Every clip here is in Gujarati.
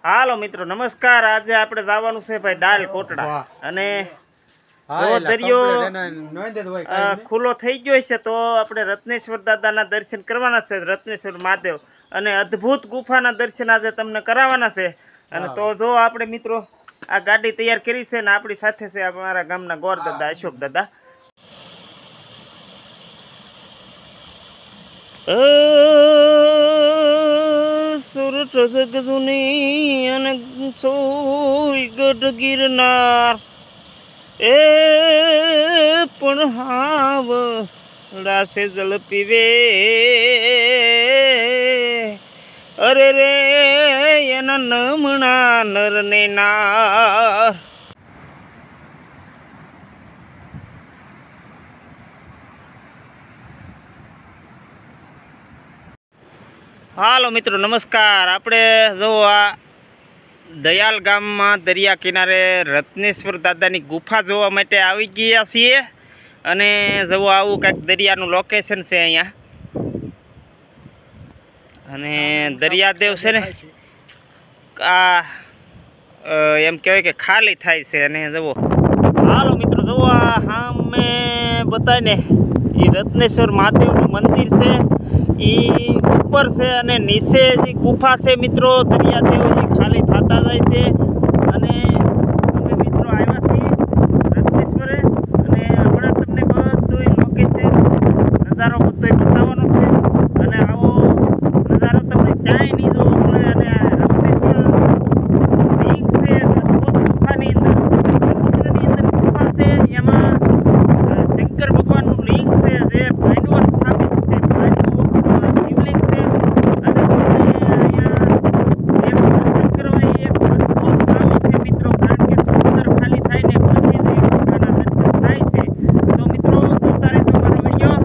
હાલો મિત્રો નમસ્કાર। આજે આપણે જવાનું છે ભાઈ ડાલ કોટડા અને જો દરિયો ખુલ્લો થઈ ગયો છે તો આપણે રત્નેશ્વર દાદાના દર્શન કરવાના છે। રત્નેશ્વર મહાદેવ અને અદ્ભુત ગુફાના દર્શન આજે તમને કરાવવાના છે। અને તો જો આપણે મિત્રો આ ગાડી તૈયાર કરી છે ને આપણી સાથે છે અમારા ગામના ગોર દાદા અશોક દાદા। સુરત જગદુની અને સોય ગઢ ગિરનાર એ પણ હાવ રાસે જલ પીવે અરે રે એના નમણા નર ને નાર। હાલો મિત્રો નમસ્કાર। આપણે જો આ દયાલ ગામમાં દરિયા કિનારે રત્નેશ્વર દાદાની ગુફા જોવા માટે આવી ગયા છીએ અને જો આવું કંઈક દરિયાનું લોકેશન છે અહીંયા અને દરિયાદેવ છે ને આ એમ કહેવાય કે ખાલી થાય છે। અને જુઓ હાલો મિત્રો જુઓ આ સામે બતાય ને એ રત્નેશ્વર મહાદેવનું મંદિર છે એ ઉપર છે અને નીચે જે ગુફા છે મિત્રો દરિયાદેવ ખાલી થતા જાય છે। અને અમે મિત્રો આવ્યા છીએ રત્નેશ્વરે અને હમણાં તમને બધું લોકેશન નજારો બધો બતાવવાનો છે અને આવો નજારો તમને ક્યાંય નહીં જોવા મળે। અને રત્નેશ્વર લિંગ છે અદ્ભુત ગુફાની અંદર સમુદ્રની અંદર ગુફા છે એમાં શંકર ભગવાનનું લિંગ છે જે ભાઈનું સ્થાપિત છે શિવલિંગ છે અને અહીંયા દર્શન કરવા એક અદ્ભુત ગાવો છે મિત્રો કારણ કે સમુદ્ર ખાલી થાય ને પછી જ એ ગુફાના દર્શન થાય છે। તો મિત્રો જોતા રહેજો મારો વિડીયો।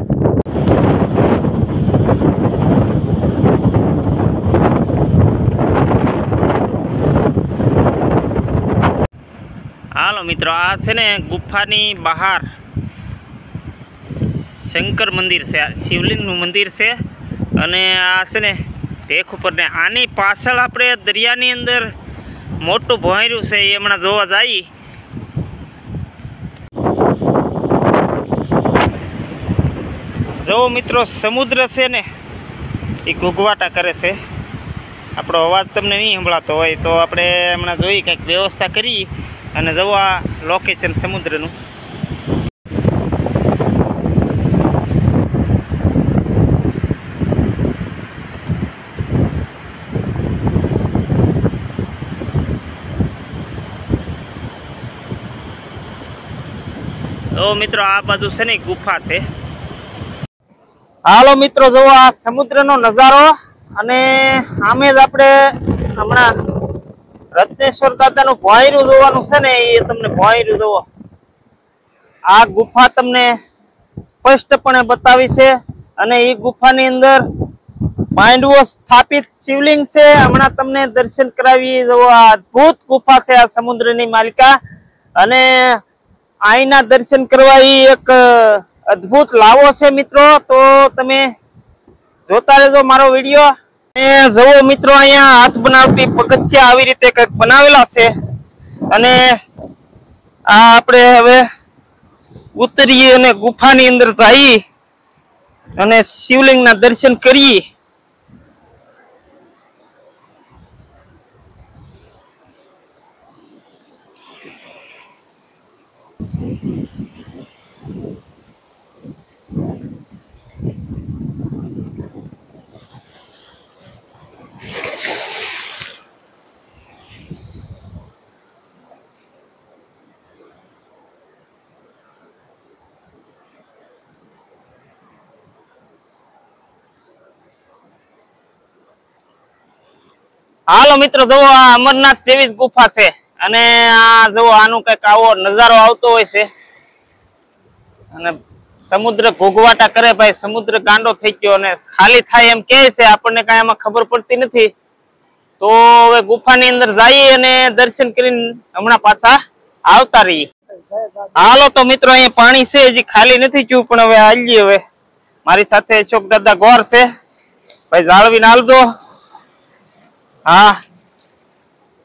હાલો મિત્રો આ છે ને ગુફાની બહાર શંકર મંદિર છે શિવલિંગનું મંદિર છે અને આ છે ને ટેક ઉપર ને આની પાછળ આપણે દરિયાની અંદર મોટું ભોંયરું છે એ હમણાં જોવા જઈએ। જો મિત્રો સમુદ્ર છે ને એ ઘૂઘવાટા કરે છે। આપણો અવાજ તમને નહીં સંભળાતો હોય તો આપણે હમણાં જોઈએ કંઈક વ્યવસ્થા કરી અને જવો આ લોકેશન સમુદ્રનું। તો મિત્રો આ બાજુ છે ને ગુફા છે। હાલો મિત્રો જો આ સમુદ્રનો નજારો અને આમે જ આપણે હમણાં રત્નેશ્વર દાદાનું ભોંયરું જોવાનું છે ને એ તમને ભોંયરું જોવો આ ગુફા તમને સ્પષ્ટપણે બતાવી છે અને એ ગુફાની અંદર માંડવો સ્થાપિત શિવલિંગ છે। હમણાં તમને દર્શન કરાવી જો આ અદ્ભુત ગુફા છે આ સમુદ્રની માલિકા અને આઈના દર્શન કરવા એક અદ્ભુત લાવો છે મિત્રો। તો તમે જોતા રહેજો મારો વિડીયો। જુઓ મિત્રો અહીંયા હાથ બનાવટી પગથિયા આવી રીતે કંઈક બનાવેલા છે અને આ આપણે હવે ઉતરીએ અને ગુફાની અંદર જઈએ અને શિવલિંગના દર્શન કરીએ। હાલો મિત્રો જો આ અમરનાથ જેવી જ ગુફા છે અને આ જો આનું કઈક આવો નજારો આવતો હોય છે અને સમુદ્ર ઘોઘવાટા કરે ભાઈ સમુદ્ર ગાંડો થઈ ગયો અને ખાલી થાય એમ કહે છે આપણને કાંઈ એમાં ખબર પડતી નથી। તો હવે ગુફાની અંદર જઈએ અને દર્શન કરીને હમણાં પાછા આવતા રહીએ। હાલો તો મિત્રો અહીંયા પાણી છે હજી ખાલી નથી થયું પણ હવે આવીએ। હવે મારી સાથે અશોક દાદા ગોર છે ભાઈ જાળવીને હાલજો। હા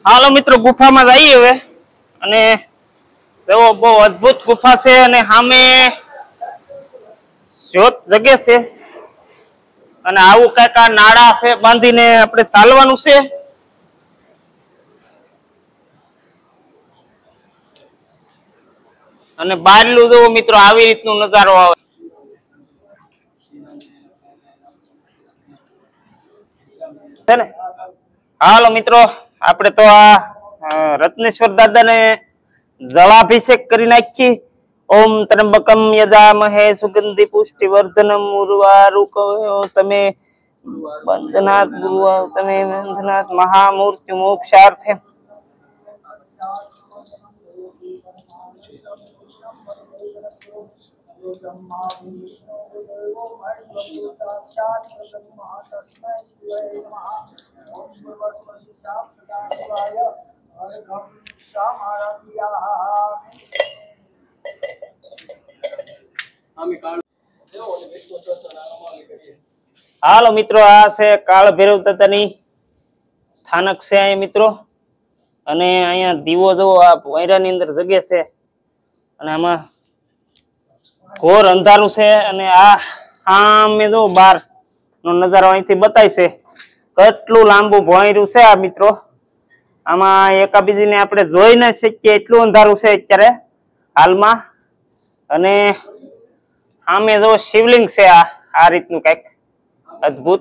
હાલો મિત્રો ગુફામાં જઈએ હવે અને એવો બહુ અદ્ભુત ગુફા છે અને સામે જ્યોત જગે છે અને આવું કઈક આ નાળા છે બાંધીને આપણે ચાલવાનું છે અને બહારલું જો મિત્રો આવી રીતનું નજારો આવે છે ને હાલો મિત્રો આપણે તો આ રત્નેશ્વર દાદાને જળાભિષેક કરી નાખી ઓમ ત્રંબકમ યજામહે સુગંધિ પુષ્ટિવર્ધનમ ઉર્વારુકમે બંધનાથ ગુરુવા તમે બંધનાથ મહામૂર્તિ મોક્ષાર્થે હાલો મિત્રો આ છે કાળ ભૈરવ દાદાની સ્થાનક છે અહીંયા મિત્રો અને અહીંયા દીવો જો આ વાયરાની અંદર જગે છે અને આમાં ઘોર અંધારું છે અને આ સામે જો બાર નો નજારો અહીંથી બતાય છે કેટલું લાંબુ ભોંયરું છે આ મિત્રો આમાં એકાબીજીને આપણે જોઈ ન શકીએ એટલું અંધારું છે અત્યારે હાલમાં અને સામે જો શિવલિંગ છે આ રીતનું કઈક અદ્ભુત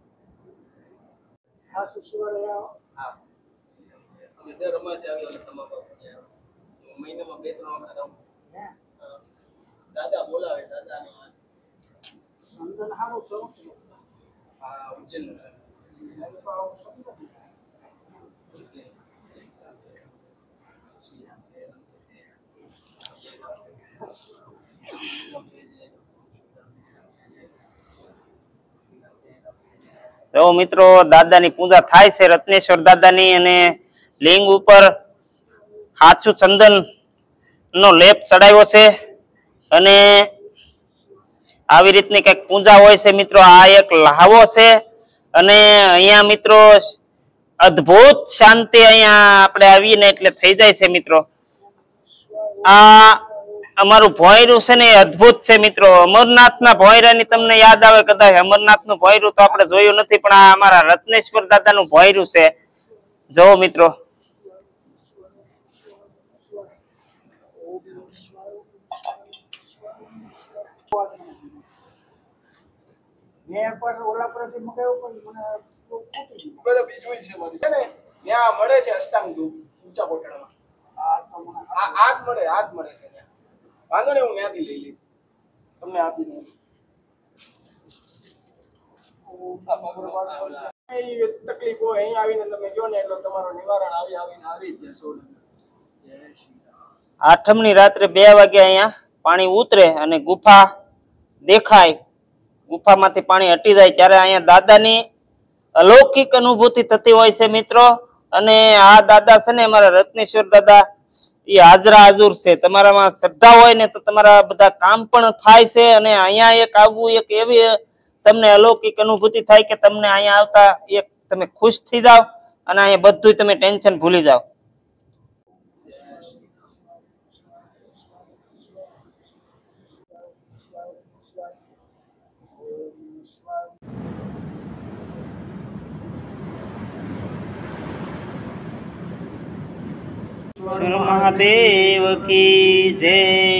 દાદા બોલાવે દાદા સંતન હારો હા ઉજ્જૈન તો મિત્રો દાદાની પૂજા થાય છે રત્નેશ્વર દાદાની અને લિંગ ઉપર હાચું ચંદન નો લેપ ચડાવ્યો છે અને આવી રીતની કઈક પૂજા હોય છે મિત્રો આ એક લાવો છે અને અહીંયા મિત્રો અદ્ભુત શાંતિ અહીંયા આપણે આવીને એટલે થઈ જાય છે મિત્રો આ અમારું ભોંયરું છે ને એ અદ્ભુત છે મિત્રો અમરનાથના ભોંયરાની તમને યાદ આવે કદાચ અમરનાથનું ભોંયરું તો આપણે જોયું નથી પણ આ અમારા રત્નેશ્વર દાદાનું ભોંયરું છે જોવો મિત્રો મળે છે અષ્ટાંગ ધૂપ ઊંચા કોટડામાં આજ મળે છે વાંધો નહીં હું ત્યાંથી લઈ લઈશ તમને આપી દઉં તકલીફ હોય અહીં આવીને તમે કહો ને એટલે તમારું નિવારણ આવી જ જશે આઠમની રાત્રે 2 વાગે અહીંયા પાણી ઉતરે અને ગુફા દેખાય ગુફામાંથી પાણી હટી જાય ત્યારે અહીંયા દાદાની અલૌકિક અનુભૂતિ થતી હોય છે મિત્રો અને આ દાદા છે ને અમારા રત્નેશ્વર દાદા એ હાજરા હાજર છે તમારામાં શ્રદ્ધા હોય ને તો તમારા બધા કામ પણ થાય છે અને અહીંયા એક આવવું એક એવી તમને અલૌકિક અનુભૂતિ થાય કે તમને અહીંયા આવતા એક તમે ખુશ થઈ જાવ અને અહીંયા બધું તમે ટેન્શન ભૂલી જાવ મહાદેવ કી જય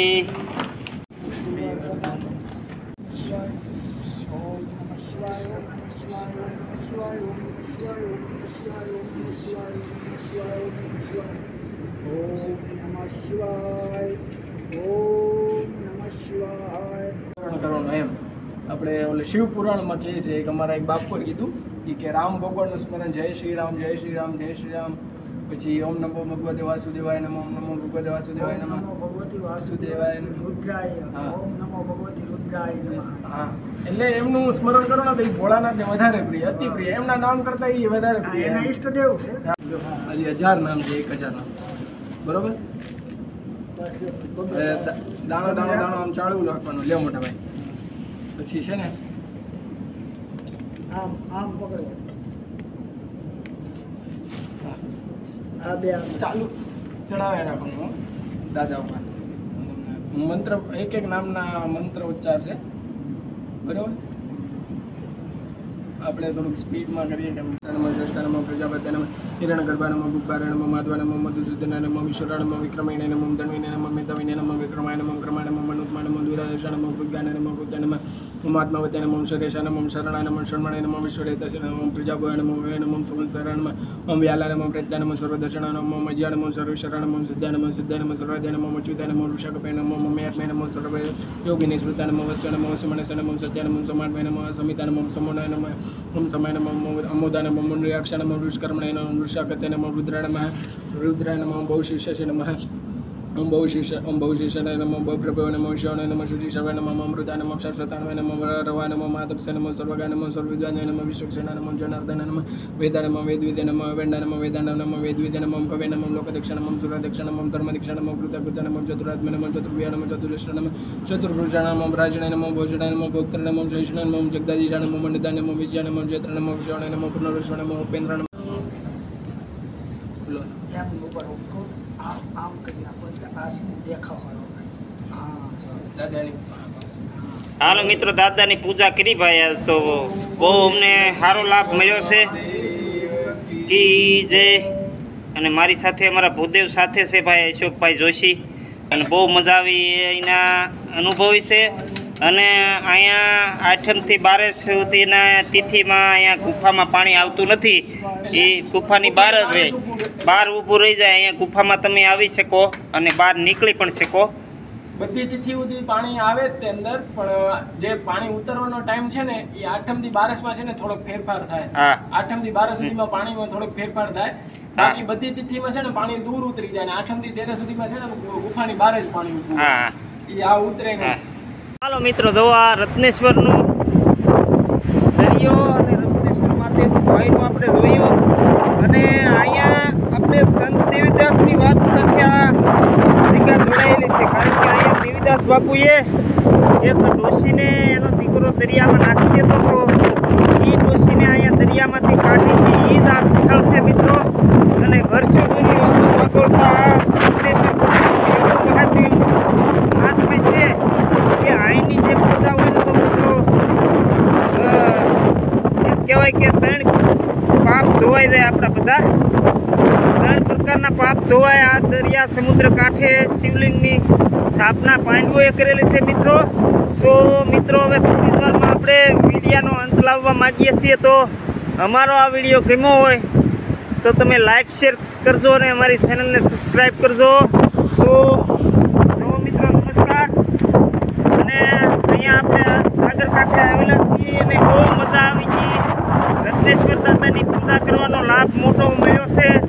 આપણે ઓલે શિવ પુરાણમાં કહે છે એક અમારા એક બાપુએ કીધું કે રામ ભગવાનનું સ્મરણ જય શ્રી રામ જય શ્રી રામ જય શ્રી રામ પછી ઓમ નમો ભગવતે વાસુદેવાય નમઃ ઓમ નમો ભગવતે વાસુદેવાય નમઃ ભગવતી વાસુદેવાય રુદ્રાય ઓમ નમો ભગવતી રુદ્રાય નમઃ હા એટલે એમનું સ્મરણ કરો ને તો એ ભોળાનાથને વધારે પ્રિય અતિ પ્રિય એમના નામ કરતા એ વધારે પ્રિય એના ઈષ્ટદેવ છે હજી 1000 નામ છે 1000 નામ બરોબર દાણો દાણો દાણો આમ ચાળવું નાખવાનું લે મોટા ભાઈ પછી છે ને આમ આમ પકડો આ બે ચાલુ ચડાવ્યા રાખવાનું દાદા ઉપર મંત્ર એક નામના મંત્ર ઉચ્ચાર છે બરાબર. આપણે થોડુંક સ્પીડમાં કરીએ કે નમઃ જ્યેષ્ઠાનમઃ પ્રજાપત્યાનમઃ હિરણ્યગર્ભાનમઃ ગુબ્બારાનમઃ માધવાનમઃ મધુસૂદનાનમઃ વિશ્વરાનમઃ વિક્રમણ્યાનમઃ ધન્વીનાનમઃ મેધાવિનાનમઃ વિક્રમાયનમઃ ક્રમાયનમઃ મનુત્માનમઃ દ્વિરાજશાનમઃ ભુજ્ઞાનાનમઃ ભૂત્યાનમઃ ઉમાત્માવત્યાનમઃ શરેશાનમઃ શરણાનમઃ શરમણાનમઃ વિશ્વરેતશનમઃ પ્રજાભયાનમઃ વયનમઃ સંવત્સરાનમઃ ઓમ વ્યાલાનમઃ પ્રત્યાનમઃ સર્વદર્શનાનમઃ મજ્યાનમઃ સર્વેશ્વરાનમઃ સિદ્ધાનમઃ સિદ્ધાનમઃ સર્વાધ્યાનમઃ અચ્યુતાનમઃ વૃષાકપેનમઃ મમ્યાત્મેનમઃ સર્વ યોગિની સ્મૃતાનમઃ વસ્યનમઃ સુમનસનમઃ સત્યાનમઃ સમાત્મેનમઃ સમિતાનમઃ સમોનાનમઃ ઓમ સમયનમઃ અમોદાનમઃ મુંડયાક્ષાનમઃ વૃષ્કર્મણેનમઃ વૃષાકતેનમઃ રુદ્રાનમઃ બહુશિષ્ય નમઃ ઓમ બહુશિષ્યાય નમઃ બહુપ્રભવે નમઃ શિવાય નમઃ શુચિશવાય નમઃ અમૃતાનમઃ શાશ્વતાનમઃ નમઃ રવાનમઃ માતપ્સનમઃ સર્વગાનમઃ સર્વવિદ્વાનમઃ નમઃ વિશ્વક્ષેણાનમઃ જનાર્દનમઃ વેદાનમઃ વેદવિદ્યાનમઃ વેદાનમઃ વેદાનમઃ વેદવિદ્યાનમઃ ભવેનમઃ લોકદક્ષાનમઃ સુરદક્ષાનમઃ ધર્મદક્ષાનમઃ કૃતકૃતાનમઃ ચતુરાત્મનમઃ ચતુર્વ્યાનમઃ ચતુર્ષ્ટાનમઃ ચતુર્ભુજાનમઃ રાજણાનમઃ ભોજનાનમઃ ભોક્તૃનમઃ શૈષણાનમઃ જગદાજીજાનમઃ મંડદાનમઃ વિજયાનમઃ જૈત્રાનમઃ વિશ્વાણનમઃ પુનર્વિશ્વાનમઃ ઉપેન્દ્રાનમઃ એમની ઉપર આમ કરી નાખો એટલે આ દેખાવાનો. હા દાદાની હાલો મિત્રો, દાદાની પૂજા કરી ભાઈ. આજ તો બહુ અમને સારો લાભ મળ્યો છે કી જય. અને મારી સાથે અમારા ભૂદેવ સાથે છે ભાઈ અશોકભાઈ જોશી, અને બહુ મજા આવી એના અનુભવી છે. અને અહીંયા 8મથી 12 સુધીના તિથિમાં અહીંયા ગુફામાં પાણી આવતું નથી, એ ગુફાની બહાર જ રહે. બહાર ઊભું રહી જાય, અહીંયા ગુફામાં તમે આવી શકો અને બહાર નીકળી પણ શકો. બધી તિથિ સુધી પાણી આવે જ તે અંદર, પણ જે પાણી ઉતરવાનો ટાઈમ છે ને એ 8મથી 12માં છે ને થોડોક ફેરફાર થાય. હા, 8મથી 12 સુધીમાં પાણીમાં થોડોક ફેરફાર થાય. બાકી બધી તિથિમાં છે ને પાણી દૂર ઉતરી જાય, અને 8મથી 13 સુધીમાં છે ને ગુફાની બહાર જ પાણી ઉતરે. હા, એ આ ઉતરે નહીં. હાલો મિત્રો, જો આ રત્નેશ્વરનું દરિયો અને રત્નેશ્વર માટેનું ભાઈનું આપણે જોયું. અને અહીંયા આપણે સંત દેવીદાસની વાત સાથે આ જગ્યા જોડાયેલી છે, કારણ કે અહીંયા દેવીદાસ બાપુએ એક ડોશીને એનો દીકરો દરિયામાં નાખી દેતો હતો. એ ડોશીને અહીંયા દરિયામાંથી કાઢીથી એ જ આ સ્થળ છે મિત્રો. અને વર્ષો જૂની વાગોળતા આ રત્નેશ્વર ભગવાનનું મહાત્મ્ય છે કે અહીંની જે પૂજા હોય ને તો મિત્રો એમ કહેવાય કે 3 પાપ ધોવાઈ જાય આપણા બધા. 3 પ્રકારના પાપ ધોવાય. આ દરિયા સમુદ્ર કાંઠે શિવલિંગની સ્થાપના પાંડવોએ કરેલી છે મિત્રો. તો મિત્રો હવે થોડી વારમાં આપણે વિડીયોનો અંત લાવવા માગીએ છીએ. તો અમારો આ વિડીયો ગમ્યો હોય તો તમે લાઈક શેર કરજો અને અમારી ચેનલને સબસ્ક્રાઈબ કરજો. તો મિત્રો નમસ્કાર. અને અહીંયા આપણે સાગર કાંઠે આવેલા છીએ અને બહુ મજા આવી ગઈ. રત્નેશ્વર દાદાની પૂજા કરવાનો લાભ મોટો મળ્યો છે.